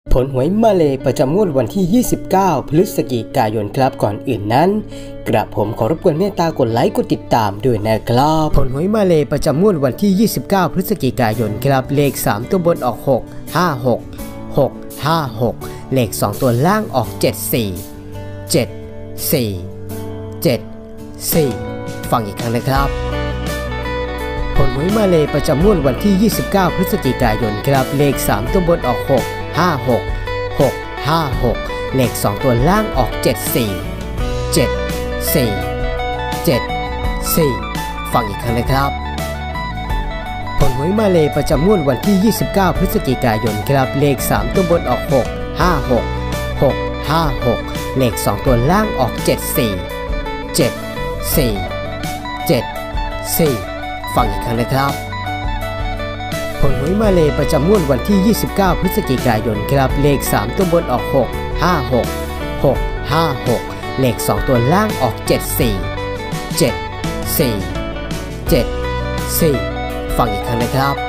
ผลหวยมาเลย์ประจำงวดวันที่ 29 พฤศจิกายนครับก่อนอื่นนั้นกระผมขอรบกวนเมตตากดไลค์กดติดตามด้วยนะครับผลหวยมาเลย์ประจำงวดวันที่ 29 พฤศจิกายนครับเลข3ตัวบนออก6 5 6 6 5 6เลข2ตัวล่างออก7 4 7 4 7 4ฟังอีกครั้งนะครับผลหวยมาเลย์ประจำงวดวันที่ 29 พฤศจิกายนครับเลข3ตัวบนออก6 5 6 6 5 6เลข2ตัวล่างออก7 4 7 4 7 4ฟังอีกครั้งนะครับผลหวยมาเลย์ประจำงวดวันที่ 29 พฤศจิกายนครับเลข3ตัวบนออก6 5 6 6 5 6เลข2ตัวล่างออก7 4 7 4 7 4ฟังอีกครั้งนะครับผลหวยมาเลย์ประจำงวดวันที่ 29 พฤศจิกายนครับเลข3ตัวบนออก6 5 6 6 5 6เลข2ตัวล่างออก7 4 7 4 7 4ฟังอีกครั้งนะครับ